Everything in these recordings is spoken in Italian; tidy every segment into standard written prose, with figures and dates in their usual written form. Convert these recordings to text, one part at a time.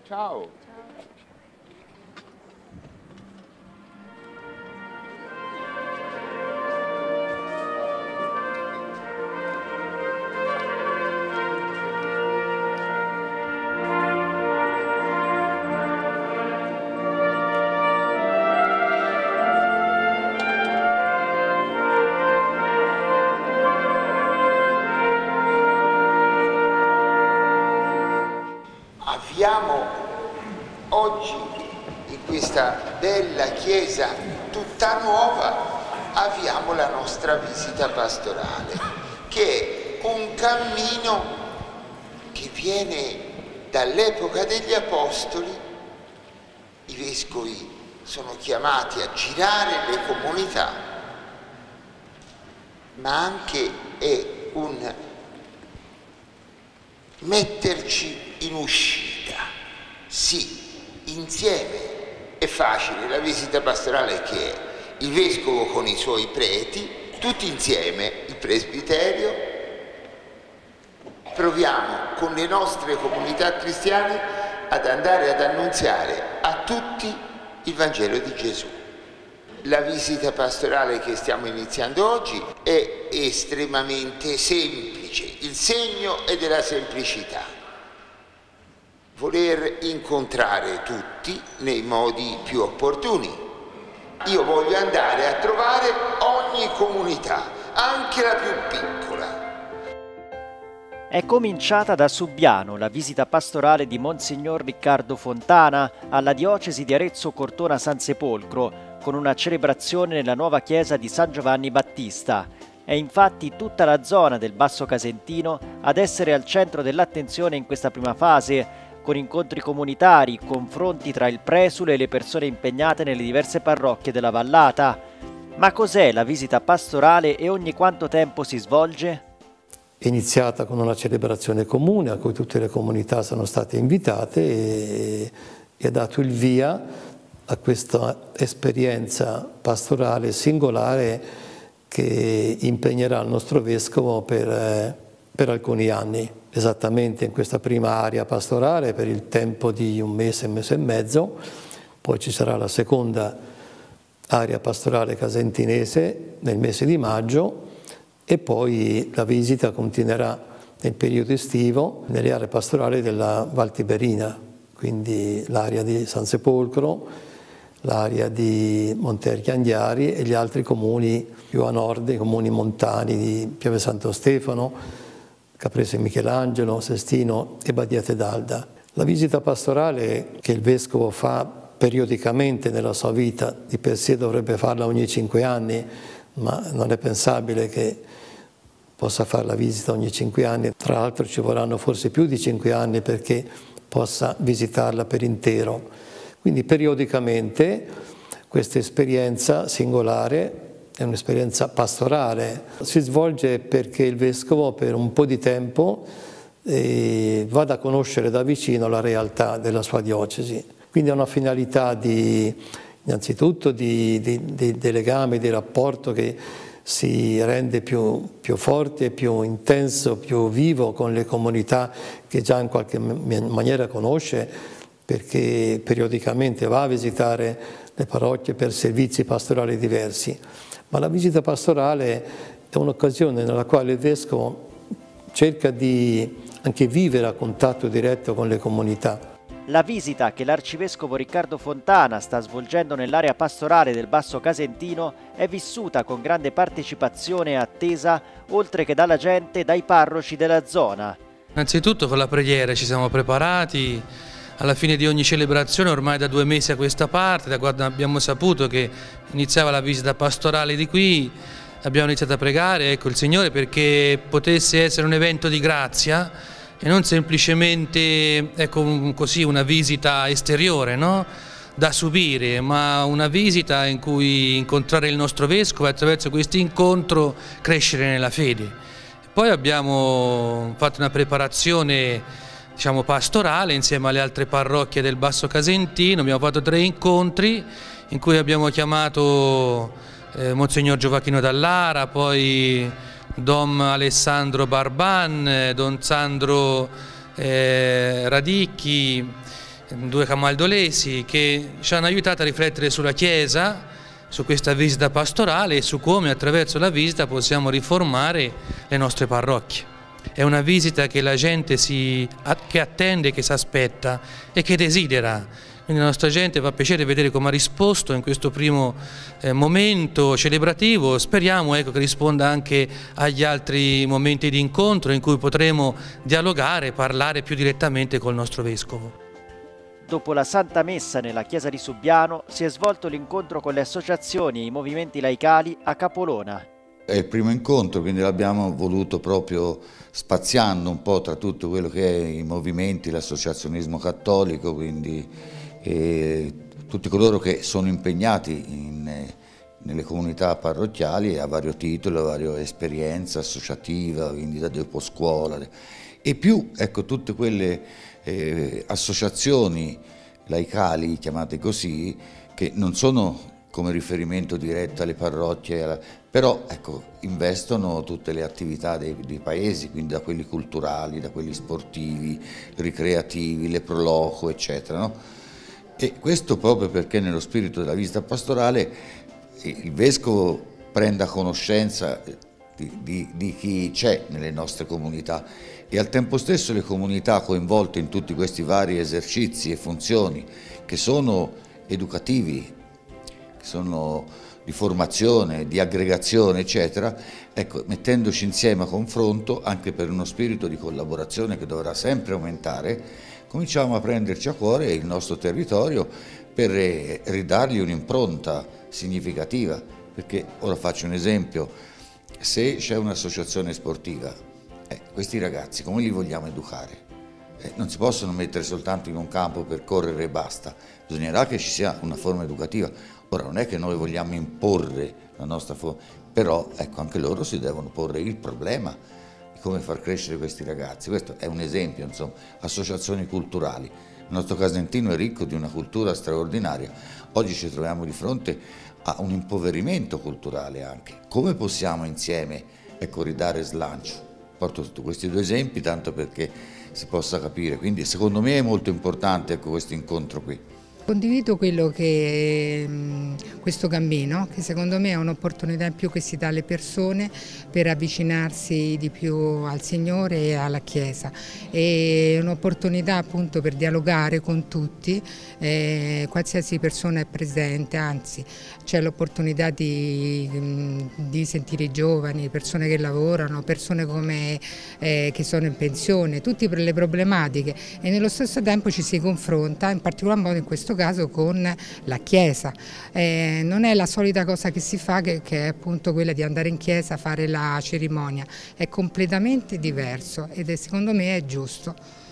Ciao. Avviamo oggi in questa bella chiesa tutta nuova, avviamo la nostra visita pastorale, che è un cammino che viene dall'epoca degli Apostoli. I vescovi sono chiamati a girare le comunità, ma anche è un metterci in uscita. Sì, insieme è facile, la visita pastorale che è il vescovo con i suoi preti, tutti insieme, il presbiterio, proviamo con le nostre comunità cristiane ad andare ad annunziare a tutti il Vangelo di Gesù. La visita pastorale che stiamo iniziando oggi è estremamente semplice, il segno è della semplicità. Voler incontrare tutti nei modi più opportuni. Io voglio andare a trovare ogni comunità, anche la più piccola. È cominciata da Subiano la visita pastorale di Monsignor Riccardo Fontana alla diocesi di Arezzo Cortona San Sepolcro, con una celebrazione nella nuova chiesa di San Giovanni Battista. È infatti tutta la zona del Basso Casentino ad essere al centro dell'attenzione in questa prima fase, con incontri comunitari, confronti tra il presule e le persone impegnate nelle diverse parrocchie della vallata. Ma cos'è la visita pastorale e ogni quanto tempo si svolge? È iniziata con una celebrazione comune a cui tutte le comunità sono state invitate e ha dato il via a questa esperienza pastorale singolare che impegnerà il nostro Vescovo per alcuni anni. Esattamente in questa prima area pastorale per il tempo di un mese e mezzo, poi ci sarà la seconda area pastorale casentinese nel mese di maggio e poi la visita continuerà nel periodo estivo nelle aree pastorali della Val Tiberina, quindi l'area di San Sepolcro, l'area di Monte Chiandiari e gli altri comuni più a nord, i comuni montani di Pieve Santo Stefano, Caprese Michelangelo, Sestino e Badiate d'Alda. La visita pastorale che il Vescovo fa periodicamente nella sua vita, di per sé dovrebbe farla ogni 5 anni, ma non è pensabile che possa fare la visita ogni 5 anni. Tra l'altro ci vorranno forse più di 5 anni perché possa visitarla per intero. Quindi periodicamente questa esperienza singolare è un'esperienza pastorale. Si svolge perché il Vescovo per un po' di tempo vada a conoscere da vicino la realtà della sua diocesi. Quindi ha una finalità innanzitutto di legame, di rapporto che si rende più forte, più intenso, più vivo con le comunità che già in qualche maniera conosce, perché periodicamente va a visitare le parrocchie per servizi pastorali diversi. Ma la visita pastorale è un'occasione nella quale il Vescovo cerca di anche vivere a contatto diretto con le comunità. La visita che l'Arcivescovo Riccardo Fontana sta svolgendo nell'area pastorale del Basso Casentino è vissuta con grande partecipazione e attesa, oltre che dalla gente e dai parroci della zona. Innanzitutto con la preghiera ci siamo preparati. Alla fine di ogni celebrazione, ormai da 2 mesi a questa parte, da quando abbiamo saputo che iniziava la visita pastorale di qui, abbiamo iniziato a pregare, ecco, il Signore perché potesse essere un evento di grazia e non semplicemente, ecco, così una visita esteriore, no? Da subire, ma una visita in cui incontrare il nostro Vescovo e attraverso questo incontro crescere nella fede. Poi abbiamo fatto una preparazione, diciamo, pastorale insieme alle altre parrocchie del Basso Casentino. Abbiamo fatto 3 incontri in cui abbiamo chiamato Monsignor Gioacchino Dallara, poi Dom Alessandro Barban, Don Sandro Radicchi, due camaldolesi che ci hanno aiutato a riflettere sulla Chiesa, su questa visita pastorale e su come attraverso la visita possiamo riformare le nostre parrocchie. È una visita che la gente che attende, che si aspetta e che desidera. Quindi la nostra gente fa piacere vedere come ha risposto in questo primo momento celebrativo. Speriamo che risponda anche agli altri momenti di incontro in cui potremo dialogare, parlare più direttamente col nostro Vescovo. Dopo la Santa Messa nella chiesa di Subbiano si è svolto l'incontro con le associazioni e i movimenti laicali a Capolona. È il primo incontro, quindi l'abbiamo voluto proprio spaziando un po' tra tutto quello che è i movimenti, l'associazionismo cattolico, quindi tutti coloro che sono impegnati nelle comunità parrocchiali a vario titolo, a varia esperienza associativa, quindi da dopo scuola e più, ecco, tutte quelle associazioni laicali, chiamate così, che non sono come riferimento diretto alle parrocchie, però ecco, investono tutte le attività dei paesi, quindi da quelli culturali, da quelli sportivi, ricreativi, le proloco, eccetera, no? E questo proprio perché nello spirito della visita pastorale il Vescovo prenda conoscenza di chi c'è nelle nostre comunità e al tempo stesso le comunità coinvolte in tutti questi vari esercizi e funzioni che sono educativi, che sono di formazione, di aggregazione, eccetera, ecco, mettendoci insieme a confronto anche per uno spirito di collaborazione che dovrà sempre aumentare, cominciamo a prenderci a cuore il nostro territorio per ridargli un'impronta significativa, perché ora faccio un esempio, se c'è un'associazione sportiva, questi ragazzi come li vogliamo educare? Non si possono mettere soltanto in un campo per correre e basta, bisognerà che ci sia una forma educativa. Ora non è che noi vogliamo imporre la nostra forma, però ecco, anche loro si devono porre il problema di come far crescere questi ragazzi. Questo è un esempio, insomma, associazioni culturali. Il nostro Casentino è ricco di una cultura straordinaria. Oggi ci troviamo di fronte a un impoverimento culturale anche. Come possiamo insieme, ecco, ridare slancio? Porto tutti questi due esempi tanto perché si possa capire. Quindi secondo me è molto importante, ecco, questo incontro qui. Condivido quello che questo cammino, che secondo me è un'opportunità in più che si dà alle persone per avvicinarsi di più al Signore e alla Chiesa. È un'opportunità appunto per dialogare con tutti, qualsiasi persona è presente, anzi c'è l'opportunità di sentire i giovani, persone che lavorano, persone che sono in pensione, tutte per le problematiche e nello stesso tempo ci si confronta, in particolar modo in questo caso con la Chiesa. Non è la solita cosa che si fa che è appunto quella di andare in chiesa a fare la cerimonia, è completamente diverso ed secondo me è giusto.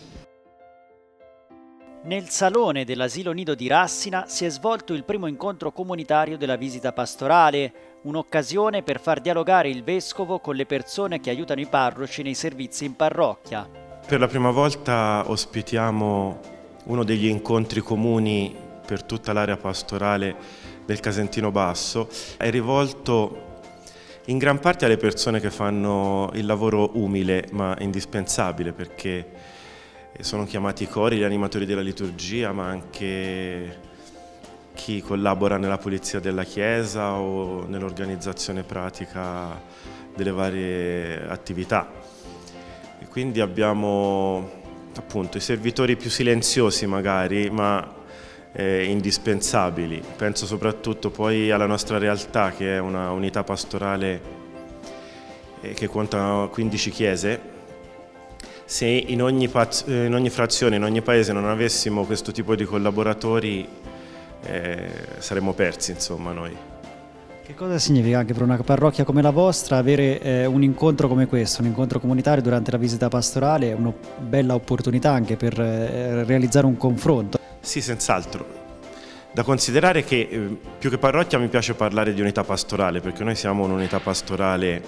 Nel salone dell'asilo Nido di Rassina si è svolto il primo incontro comunitario della visita pastorale, un'occasione per far dialogare il Vescovo con le persone che aiutano i parroci nei servizi in parrocchia. Per la prima volta ospitiamo uno degli incontri comuni per tutta l'area pastorale del Casentino Basso, è rivolto in gran parte alle persone che fanno il lavoro umile ma indispensabile, perché sono chiamati i cori, gli animatori della liturgia, ma anche chi collabora nella pulizia della chiesa o nell'organizzazione pratica delle varie attività. E quindi abbiamo appunto i servitori più silenziosi magari, ma indispensabili. Penso soprattutto poi alla nostra realtà, che è una unità pastorale che conta 15 chiese. Se in ogni frazione, in ogni paese non avessimo questo tipo di collaboratori saremmo persi, insomma, noi. Che cosa significa anche per una parrocchia come la vostra avere un incontro come questo, un incontro comunitario durante la visita pastorale? È una bella opportunità anche per realizzare un confronto. Sì, senz'altro. Da considerare che più che parrocchia mi piace parlare di unità pastorale, perché noi siamo un'unità pastorale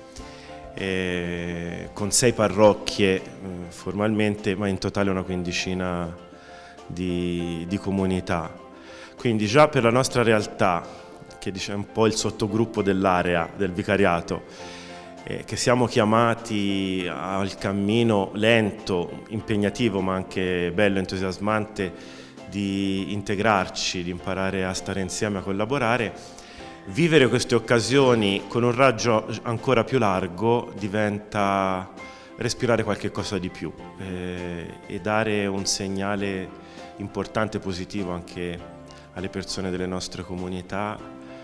con 6 parrocchie formalmente, ma in totale una quindicina di comunità. Quindi già per la nostra realtà, che è un po' il sottogruppo dell'area del vicariato, che siamo chiamati al cammino lento, impegnativo ma anche bello, entusiasmante di integrarci, di imparare a stare insieme, a collaborare. Vivere queste occasioni con un raggio ancora più largo diventa respirare qualche cosa di più e dare un segnale importante e positivo anche alle persone delle nostre comunità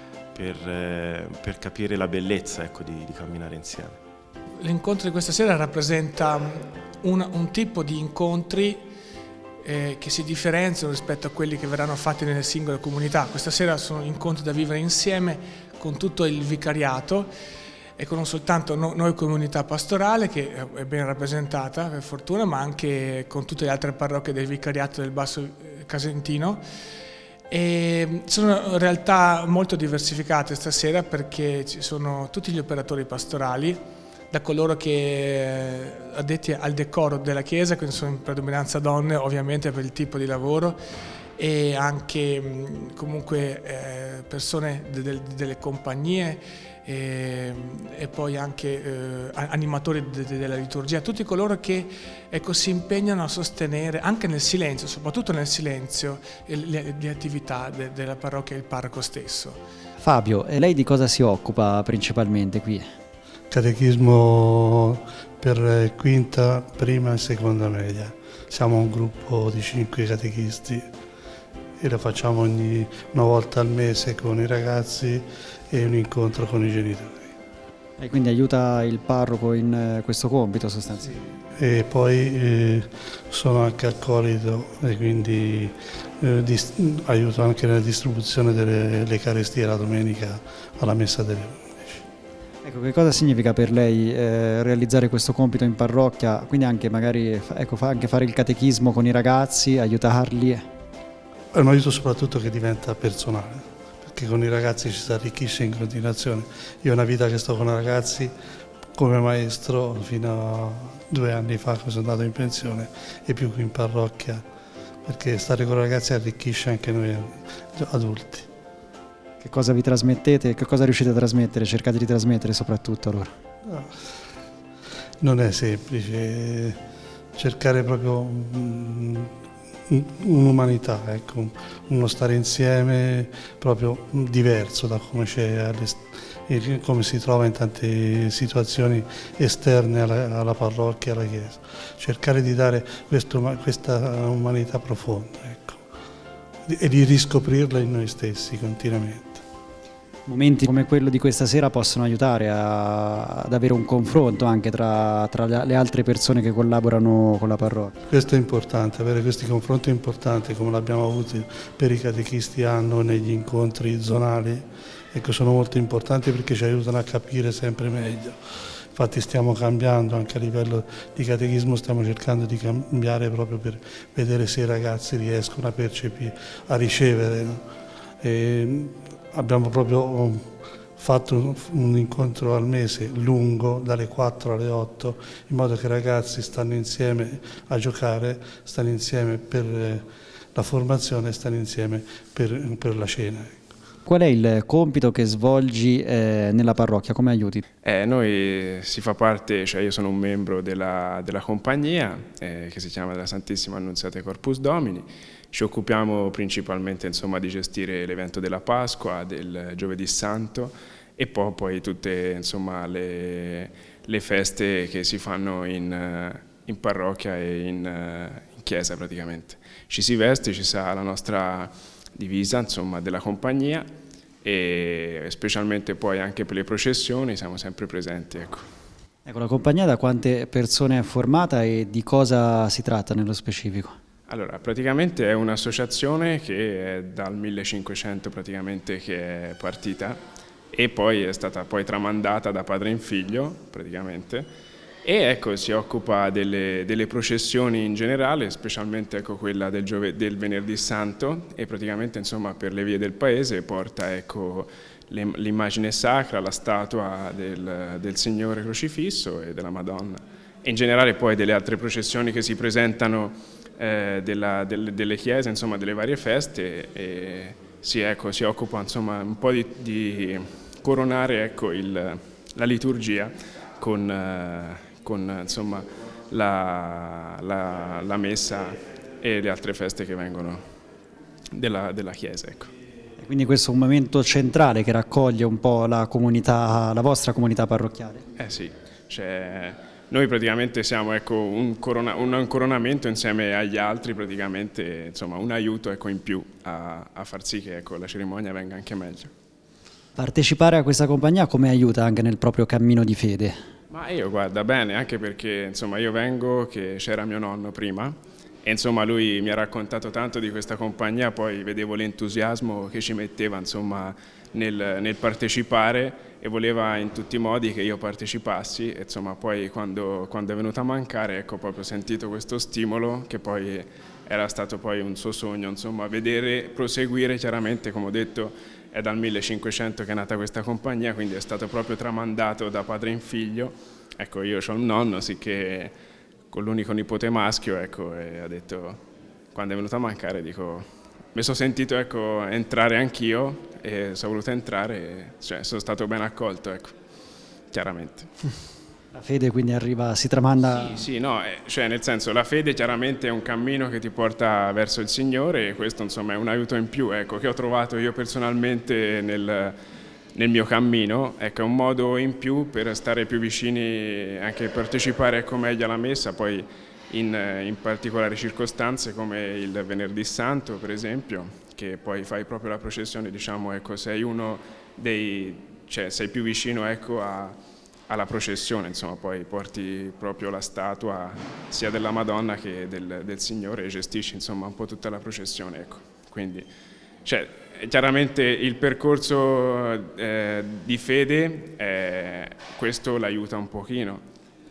per capire la bellezza, ecco, di camminare insieme. L'incontro di questa sera rappresenta un tipo di incontri che si differenziano rispetto a quelli che verranno fatti nelle singole comunità. Questa sera sono incontri da vivere insieme con tutto il vicariato e con non soltanto noi comunità pastorale, che è ben rappresentata per fortuna, ma anche con tutte le altre parrocchie del vicariato del Basso Casentino. E sono realtà molto diversificate stasera, perché ci sono tutti gli operatori pastorali, da coloro che addetti al decoro della chiesa, quindi sono in predominanza donne ovviamente per il tipo di lavoro, e anche comunque persone delle compagnie e poi anche animatori della liturgia, tutti coloro che si impegnano a sostenere anche nel silenzio, soprattutto nel silenzio, le attività della parrocchia e il parroco stesso. Fabio, e lei di cosa si occupa principalmente qui? Catechismo per quinta, prima e seconda media. Siamo un gruppo di 5 catechisti e lo facciamo una volta al mese con i ragazzi e un incontro con i genitori. E quindi aiuta il parroco in questo compito sostanzialmente? E poi sono anche accolito e quindi aiuto anche nella distribuzione dell'Eucaristia la domenica alla Messa delle 11. Ecco, che cosa significa per lei realizzare questo compito in parrocchia, quindi anche magari anche fare il catechismo con i ragazzi, aiutarli? È un aiuto soprattutto che diventa personale, perché con i ragazzi ci si arricchisce in continuazione. Io ho una vita che sto con i ragazzi come maestro fino a 2 anni fa, che sono andato in pensione, e più qui in parrocchia, perché stare con i ragazzi arricchisce anche noi adulti. Che cosa vi trasmettete? Che cosa riuscite a trasmettere? Cercate di trasmettere soprattutto allora? No, non è semplice, cercare proprio un'umanità, ecco, uno stare insieme proprio diverso da come come si trova in tante situazioni esterne alla parrocchia, alla chiesa. Cercare di dare questa umanità profonda, ecco, e di riscoprirla in noi stessi continuamente. Momenti come quello di questa sera possono aiutare ad avere un confronto anche tra le altre persone che collaborano con la parrocchia. Questo è importante, avere questi confronti importanti come l'abbiamo avuto per i catechisti anno negli incontri zonali, ecco, sono molto importanti perché ci aiutano a capire sempre meglio. Infatti stiamo cambiando anche a livello di catechismo, stiamo cercando di cambiare proprio per vedere se i ragazzi riescono a percepire, a ricevere, no? Abbiamo proprio fatto un incontro al mese lungo, dalle 4 alle 8, in modo che i ragazzi stanno insieme a giocare, stanno insieme per la formazione, stanno insieme per la cena. Qual è il compito che svolgi nella parrocchia? Come aiuti? Noi si fa parte, cioè io sono un membro della compagnia che si chiama della Santissima Annunziata Corpus Domini. Ci occupiamo principalmente, insomma, di gestire l'evento della Pasqua, del Giovedì Santo e poi tutte, insomma, le feste che si fanno in parrocchia e in chiesa praticamente. Ci si veste, ci sa la nostra divisa, insomma, della compagnia, e specialmente poi anche per le processioni siamo sempre presenti, ecco. Ecco, la compagnia da quante persone è formata e di cosa si tratta nello specifico? Allora, praticamente è un'associazione che è dal 1500 praticamente che è partita e poi è stata poi tramandata da padre in figlio praticamente, e ecco, si occupa delle processioni in generale, specialmente ecco, quella del Venerdì Santo, e praticamente, insomma, per le vie del paese porta, ecco, l'immagine sacra, la statua del Signore crocifisso e della Madonna, e in generale poi delle altre processioni che si presentano delle chiese, insomma, delle varie feste, e si occupa, insomma, un po' di coronare, ecco, la liturgia con insomma, la messa e le altre feste che vengono della Chiesa. Ecco. Quindi questo è un momento centrale che raccoglie un po' la comunità, la vostra comunità parrocchiale? Sì, cioè, noi praticamente siamo un coronamento insieme agli altri, praticamente insomma, un aiuto in più a far sì che la cerimonia venga anche meglio. Partecipare a questa compagnia come aiuta anche nel proprio cammino di fede? Ma io guarda bene, anche perché insomma, io vengo che c'era mio nonno prima e insomma, lui mi ha raccontato tanto di questa compagnia, poi vedevo l'entusiasmo che ci metteva insomma, nel partecipare e voleva in tutti i modi che io partecipassi e insomma, poi quando è venuto a mancare ecco proprio ho sentito questo stimolo che poi era stato poi un suo sogno, insomma, proseguire chiaramente, come ho detto, è dal 1500 che è nata questa compagnia, quindi è stato proprio tramandato da padre in figlio. Ecco, io ho un nonno, sicché con l'unico nipote maschio, ecco, e ha detto, quando è venuto a mancare, dico, mi sono sentito entrare anch'io e sono voluto entrare e cioè, sono stato ben accolto, ecco, chiaramente. La fede quindi arriva, si tramanda... Sì, no, cioè nel senso la fede chiaramente è un cammino che ti porta verso il Signore e questo insomma è un aiuto in più, ecco, che ho trovato io personalmente nel mio cammino, ecco, è un modo in più per stare più vicini, anche partecipare meglio alla messa, poi in particolari circostanze come il Venerdì Santo per esempio, che poi fai proprio la processione, diciamo, ecco, sei uno cioè sei più vicino ecco alla processione, insomma, poi porti proprio la statua sia della Madonna che del Signore e gestisci insomma un po' tutta la processione, ecco. Quindi cioè, chiaramente il percorso di fede questo l'aiuta un pochino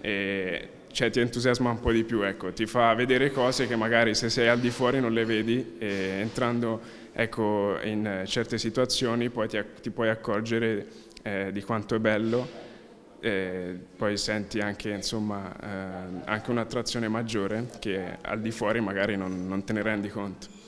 e cioè, ti entusiasma un po' di più, ecco, ti fa vedere cose che magari se sei al di fuori non le vedi e entrando ecco, in certe situazioni poi ti puoi accorgere di quanto è bello. Poi senti anche insomma anche un'attrazione maggiore che al di fuori magari non te ne rendi conto.